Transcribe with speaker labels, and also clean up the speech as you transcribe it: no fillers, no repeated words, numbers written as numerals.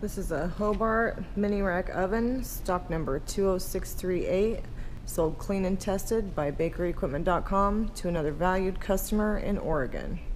Speaker 1: This is a Hobart mini rack oven, stock number 20638, sold clean and tested by bakeryequipment.com to another valued customer in Oregon.